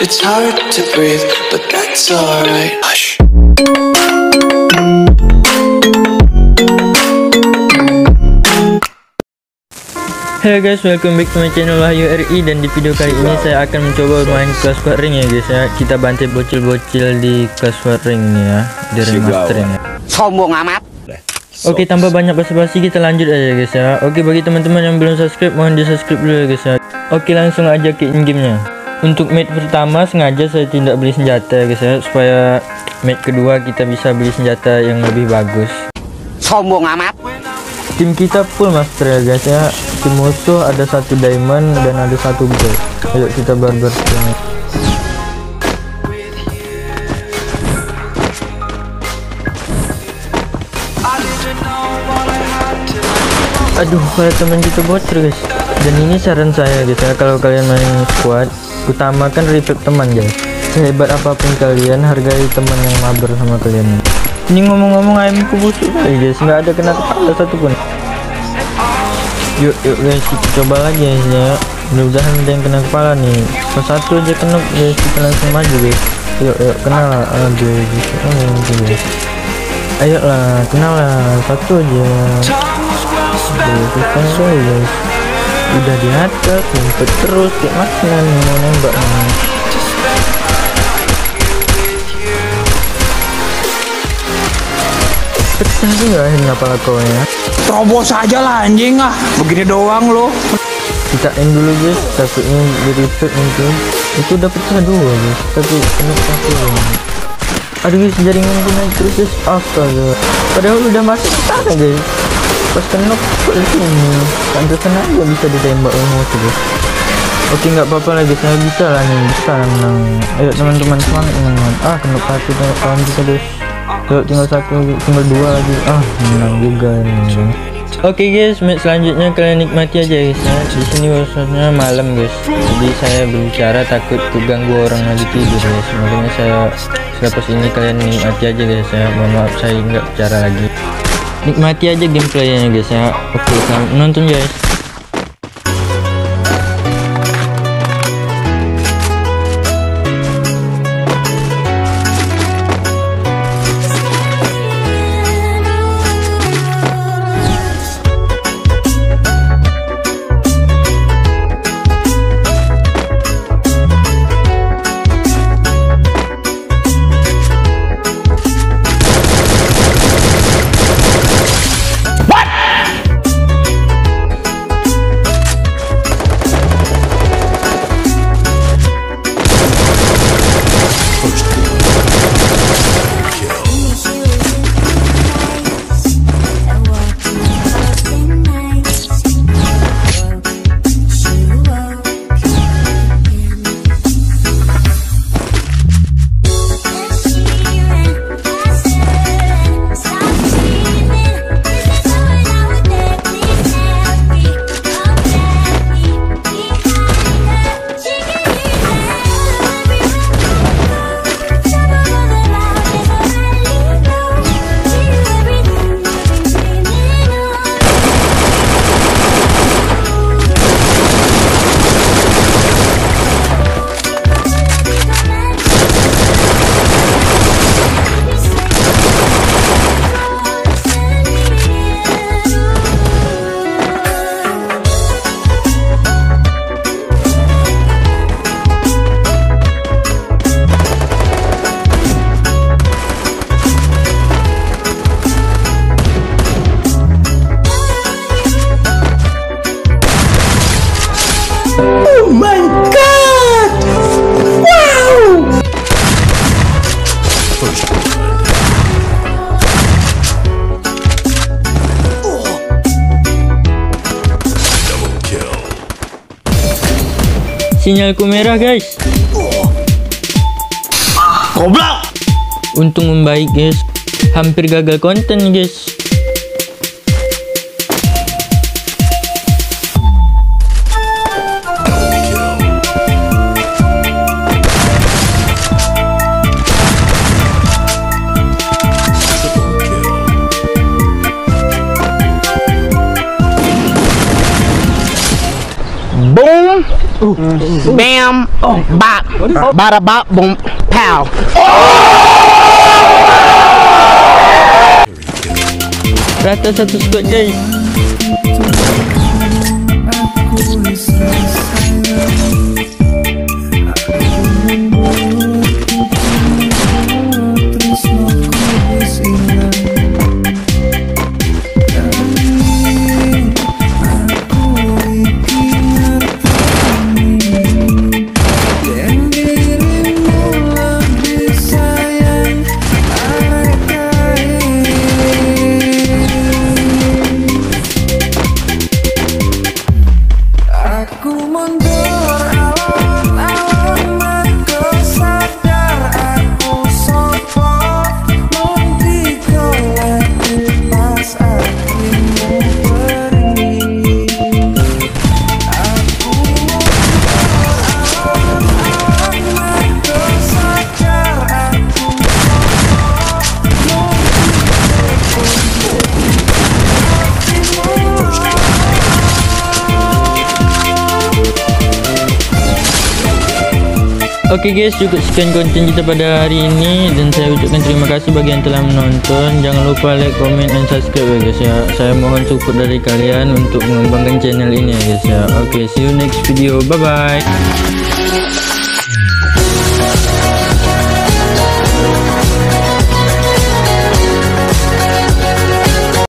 It's hard to breathe, but that's alright. Hush. Hello guys, welcome back to my channel Wahyu RI. Dan di video kali ini saya akan mencoba main Clash Squad Ring ya guys ya. Kita bantai bocil-bocil di Clash Squad Ring ya, di remasterin ya. Sombong amat. Oke, tanpa banyak basa-basi kita lanjut aja guys ya. Oke, bagi teman-teman yang belum subscribe mohon di subscribe dulu ya guys ya. Oke, langsung aja ke in gamenya. Untuk match pertama sengaja saya tidak beli senjata ya guys ya, supaya match kedua kita bisa beli senjata yang lebih bagus. Sombong amat. Tim kita full master ya guys ya. Tim musuh ada 1 diamond dan ada 1 gold. Ayo kita barbar sekarang. Aduh, kayak teman kita bocor guys. Dan ini saran saya guys ya, kalau kalian main squad utamakan revive teman guys. Sehebat apapun kalian, hargai teman yang mabar sama kalian. Ini ngomong-ngomong ayamku busuk kali guys, nggak ada kena kepala satupun. Yuk guys, kita coba lagi guys ya. Mudah-mudahan ada yang kena kepala nih. Pas 1 aja kena guys, kita langsung maju guys. Yuk kena lah. Aduh guys. Ayolah, kena lah 1 aja. Guys. Udah di atas, ngumpet terus kayak maksimal nih mau nembak nih. Pecah juga akhirnya pala kau ya. Terobos aja lah anjing ah, begini doang lo. Kita end dulu guys, takutnya di reset mungkin. Itu udah pecah 2 guys, tapi kena 1. Aduh guys, jaringan gue naik terus guys. Astaga, padahal udah masuk ke sana guys. Pas kena kok di sini, pantesan aja bisa ditembak musuh guys. Oke, nggak apa-apa lagi, saya bisa lah nih, bisa menang. Ayo teman-teman, semangat teman-teman. Kena 1 kawan kita guys. Yuk, tinggal 2 lagi. Menang juga nih. Oke guys, match selanjutnya kalian nikmati aja guys ya. Di sini maksudnya malam guys, jadi saya berbicara takut keganggu orang lagi tidur guys. Makanya saya selepas ini kalian nikmati aja guys ya. Mohon maaf saya nggak bicara lagi. Nikmati aja gameplaynya guys ya. Oke, selamat menonton guys. Oh my god! Wow! Sinyalku merah guys. Goblok! Untung membaik guys. Hampir gagal konten guys. Boom! Bam. Bop. Bada bop. Boom. Pow. Rata satu squad guys. Oke guys, cukup sekian konten kita pada hari ini, dan saya ucapkan terima kasih bagi yang telah menonton. Jangan lupa like, comment, dan subscribe ya guys ya. Saya mohon support dari kalian untuk mengembangkan channel ini ya guys ya. Oke, see you next video, bye bye.